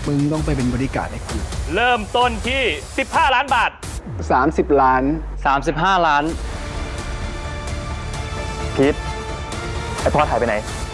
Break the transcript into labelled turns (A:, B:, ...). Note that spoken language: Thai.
A: มึงต้องไปเป็นบริการให้กู
B: เริ่มต้นที่15 ล้านบาท
A: 30 ล้าน
C: 35 ล้าน
D: พีทไอพ่อถ่ายไปไหน